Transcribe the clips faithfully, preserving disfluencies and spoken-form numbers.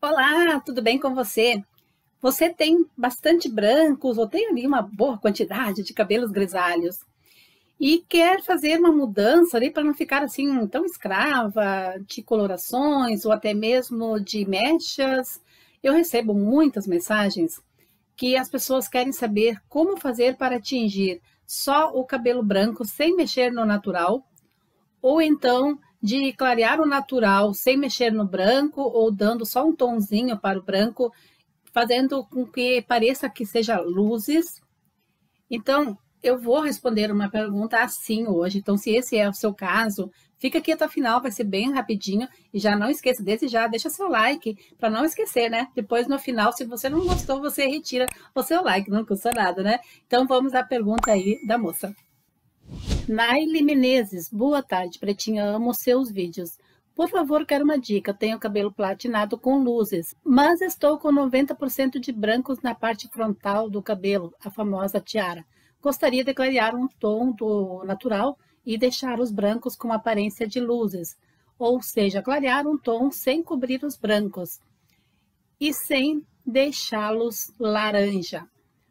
Olá, tudo bem com você? Você tem bastante brancos ou tem ali uma boa quantidade de cabelos grisalhos e quer fazer uma mudança ali para não ficar assim tão escrava de colorações ou até mesmo de mechas. Eu recebo muitas mensagens que as pessoas querem saber como fazer para atingir só o cabelo branco sem mexer no natural, ou então de clarear o natural sem mexer no branco ou dando só um tonzinho para o branco, fazendo com que pareça que seja luzes. Então, eu vou responder uma pergunta assim hoje. Então, se esse é o seu caso, fica aqui até o final, vai ser bem rapidinho. E já não esqueça, desde já, deixa seu like, para não esquecer, né? Depois, no final, se você não gostou, você retira o seu like, não custa nada, né? Então, vamos à pergunta aí da moça. Naile Menezes, boa tarde, Pretinha, amo seus vídeos. Por favor, quero uma dica. Tenho cabelo platinado com luzes, mas estou com noventa por cento de brancos na parte frontal do cabelo, a famosa tiara. Gostaria de clarear um tom do natural e deixar os brancos com aparência de luzes, ou seja, clarear um tom sem cobrir os brancos e sem deixá-los laranja.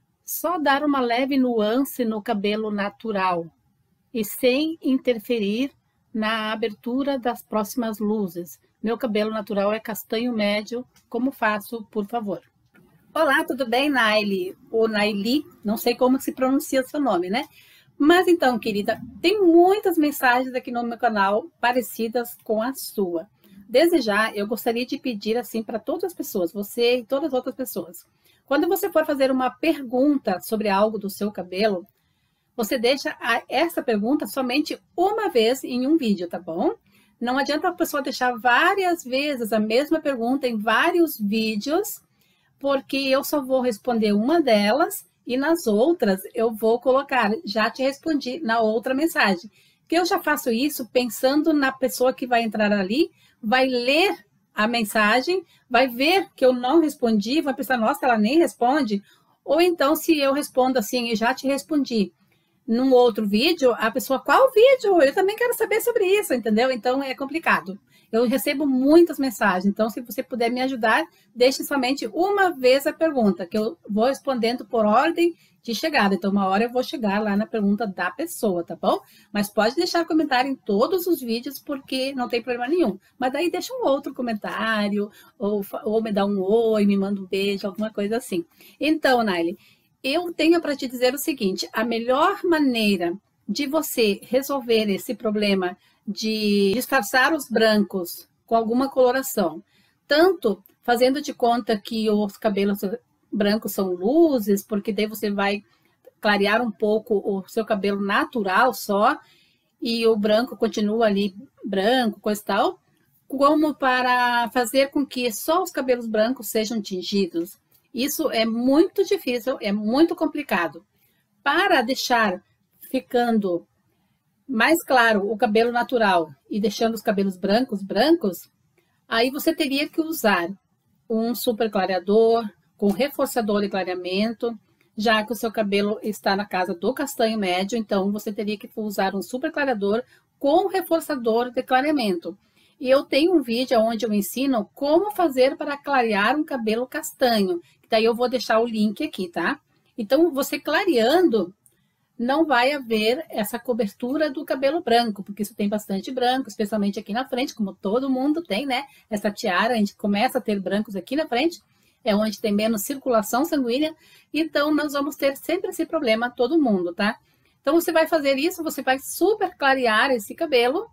Só dar uma leve nuance no cabelo natural e sem interferir na abertura das próximas luzes. Meu cabelo natural é castanho médio. Como faço, por favor? Olá, tudo bem, Naili? Ou Naili, não sei como se pronuncia o seu nome, né? Mas então, querida, tem muitas mensagens aqui no meu canal parecidas com a sua. Desde já, eu gostaria de pedir assim para todas as pessoas, você e todas as outras pessoas. Quando você for fazer uma pergunta sobre algo do seu cabelo, você deixa essa pergunta somente uma vez em um vídeo, tá bom? Não adianta a pessoa deixar várias vezes a mesma pergunta em vários vídeos, porque eu só vou responder uma delas e nas outras eu vou colocar, já te respondi na outra mensagem. Que eu já faço isso pensando na pessoa que vai entrar ali, vai ler a mensagem, vai ver que eu não respondi, vai pensar, nossa, ela nem responde. Ou então, se eu respondo assim, eu já te respondi, num outro vídeo, a pessoa, qual vídeo? Eu também quero saber sobre isso, entendeu? Então, é complicado. Eu recebo muitas mensagens, então, se você puder me ajudar, deixe somente uma vez a pergunta, que eu vou respondendo por ordem de chegada. Então, uma hora eu vou chegar lá na pergunta da pessoa, tá bom? Mas pode deixar comentário em todos os vídeos, porque não tem problema nenhum. Mas daí deixa um outro comentário, ou, ou me dá um oi, me manda um beijo, alguma coisa assim. Então, Naile, eu tenho para te dizer o seguinte, a melhor maneira de você resolver esse problema de disfarçar os brancos com alguma coloração, tanto fazendo de conta que os cabelos brancos são luzes, porque daí você vai clarear um pouco o seu cabelo natural só, e o branco continua ali branco, coisa e tal, como para fazer com que só os cabelos brancos sejam tingidos. Isso é muito difícil, é muito complicado. Para deixar ficando mais claro o cabelo natural e deixando os cabelos brancos, brancos, aí você teria que usar um super clareador com reforçador de clareamento, já que o seu cabelo está na casa do castanho médio, então você teria que usar um super clareador com reforçador de clareamento. E eu tenho um vídeo onde eu ensino como fazer para clarear um cabelo castanho. Daí eu vou deixar o link aqui, tá? Então, você clareando, não vai haver essa cobertura do cabelo branco, porque isso tem bastante branco, especialmente aqui na frente, como todo mundo tem, né? Essa tiara, a gente começa a ter brancos aqui na frente, é onde tem menos circulação sanguínea, então nós vamos ter sempre esse problema, todo mundo, tá? Então, você vai fazer isso, você vai super clarear esse cabelo,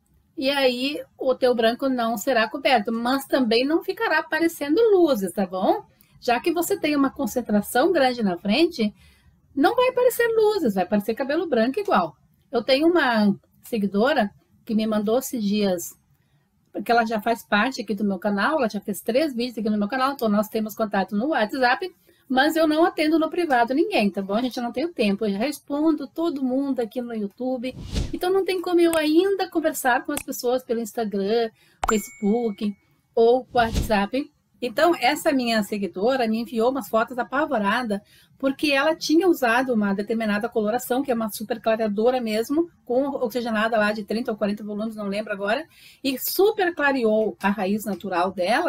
e aí o teu branco não será coberto, mas também não ficará aparecendo luzes, tá bom? Já que você tem uma concentração grande na frente, não vai aparecer luzes, vai aparecer cabelo branco igual. Eu tenho uma seguidora que me mandou esses dias, porque ela já faz parte aqui do meu canal, ela já fez três vídeos aqui no meu canal, então nós temos contato no WhatsApp, mas eu não atendo no privado ninguém, tá bom? A gente não tem tempo, eu já respondo todo mundo aqui no YouTube, então não tem como eu ainda conversar com as pessoas pelo Instagram, Facebook ou WhatsApp. Então, essa minha seguidora me enviou umas fotos apavorada, porque ela tinha usado uma determinada coloração, que é uma super clareadora mesmo, com oxigenada lá de trinta ou quarenta volumes, não lembro agora, e super clareou a raiz natural dela,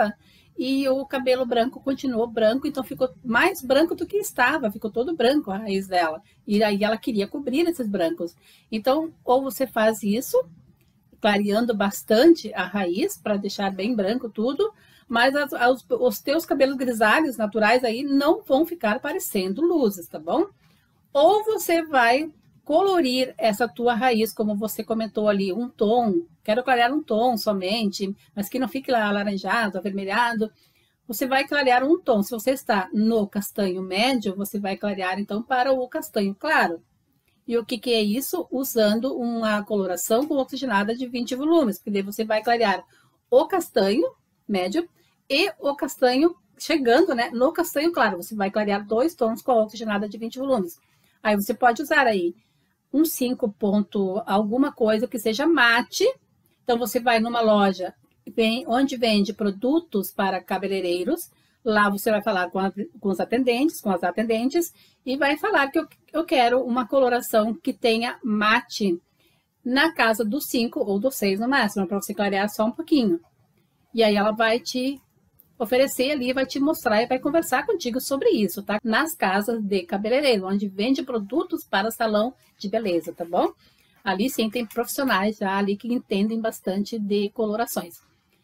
e o cabelo branco continuou branco, então ficou mais branco do que estava, ficou todo branco a raiz dela. E aí ela queria cobrir esses brancos. Então, ou você faz isso, clareando bastante a raiz, para deixar bem branco tudo, mas as, as, os teus cabelos grisalhos naturais aí não vão ficar parecendo luzes, tá bom? Ou você vai colorir essa tua raiz, como você comentou ali, um tom, quero clarear um tom somente, mas que não fique lá alaranjado, avermelhado. Você vai clarear um tom. Se você está no castanho médio, você vai clarear então para o castanho claro. E o que, que é isso? Usando uma coloração com oxigenada de vinte volumes, porque daí você vai clarear o castanho médio e o castanho chegando, né, no castanho claro. Você vai clarear dois tons com a oxigenada de vinte volumes. Aí você pode usar aí um cinco ponto alguma coisa que seja mate. Então, você vai numa loja vem, onde vende produtos para cabeleireiros. Lá você vai falar com, a, com os atendentes, com as atendentes, e vai falar que eu, eu quero uma coloração que tenha mate na casa do cinco ou do seis no máximo, para você clarear só um pouquinho. E aí ela vai te oferecer ali, vai te mostrar e vai conversar contigo sobre isso, tá? Nas casas de cabeleireiro, onde vende produtos para salão de beleza, tá bom? Ali sim tem profissionais já ali que entendem bastante de colorações.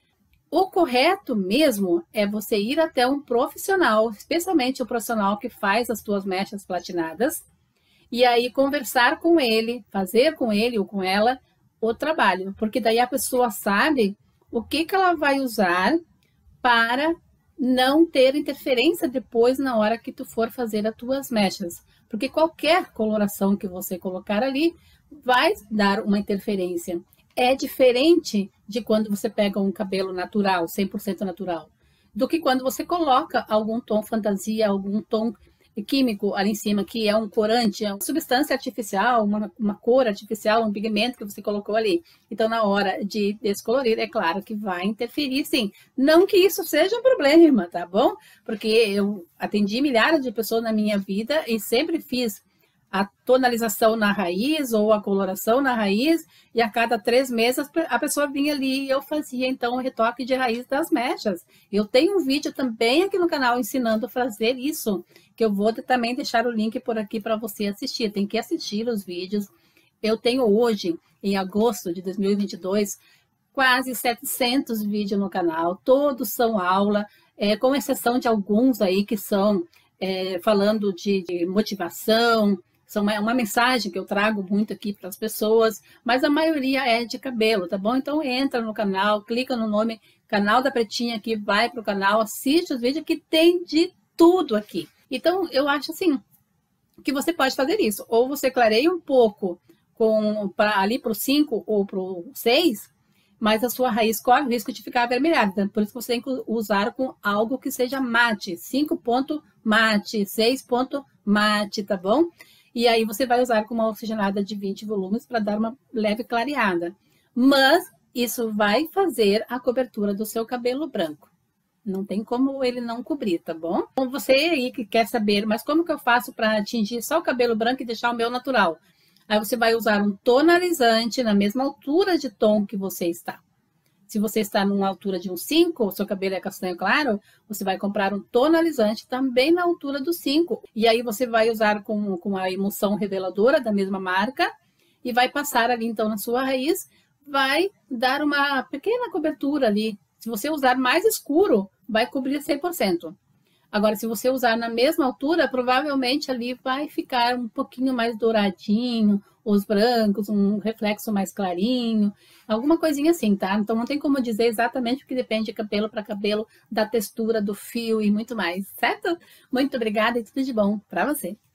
O correto mesmo é você ir até um profissional, especialmente o profissional que faz as tuas mechas platinadas, e aí conversar com ele, fazer com ele ou com ela o trabalho, porque daí a pessoa sabe o que que ela vai usar para não ter interferência depois na hora que tu for fazer as tuas mechas. Porque qualquer coloração que você colocar ali vai dar uma interferência. É diferente de quando você pega um cabelo natural, cem por cento natural, do que quando você coloca algum tom fantasia, algum tom químico ali em cima, que é um corante, é uma substância artificial, uma, uma cor artificial, um pigmento que você colocou ali. Então, na hora de descolorir, é claro que vai interferir, sim. Não que isso seja um problema, tá bom? Porque eu atendi milhares de pessoas na minha vida e sempre fiz a tonalização na raiz ou a coloração na raiz, e a cada três meses a pessoa vinha ali e eu fazia então o retoque de raiz das mechas. Eu tenho um vídeo também aqui no canal ensinando a fazer isso, que eu vou também deixar o link por aqui para você assistir. Tem que assistir os vídeos. Eu tenho hoje, em agosto de dois mil e vinte e dois, quase setecentos vídeos no canal, todos são aula, é, com exceção de alguns aí que são é, falando de, de motivação. São uma, uma mensagem que eu trago muito aqui para as pessoas, mas a maioria é de cabelo, tá bom? Então entra no canal, clica no nome Canal da Pretinha aqui, vai para o canal, assiste os vídeos que tem de tudo aqui. Então eu acho assim, que você pode fazer isso. Ou você clareia um pouco com, pra, ali para o cinco ou para o seis, mas a sua raiz corre o risco de ficar avermelhada. Por isso que você tem que usar com algo que seja mate, cinco ponto mate, seis ponto mate, tá bom? E aí você vai usar com uma oxigenada de vinte volumes para dar uma leve clareada. Mas isso vai fazer a cobertura do seu cabelo branco. Não tem como ele não cobrir, tá bom? Então você aí que quer saber, mas como que eu faço para atingir só o cabelo branco e deixar o meu natural? Aí você vai usar um tonalizante na mesma altura de tom que você está. Se você está numa altura de um cinco, o seu cabelo é castanho claro, você vai comprar um tonalizante também na altura do cinco. E aí você vai usar com, com a emulsão reveladora da mesma marca e vai passar ali então na sua raiz, vai dar uma pequena cobertura ali. Se você usar mais escuro, vai cobrir cem por cento. Agora, se você usar na mesma altura, provavelmente ali vai ficar um pouquinho mais douradinho, os brancos, um reflexo mais clarinho, alguma coisinha assim, tá? Então, não tem como dizer exatamente, porque depende de cabelo para cabelo, da textura do fio e muito mais, certo? Muito obrigada e tudo de bom para você.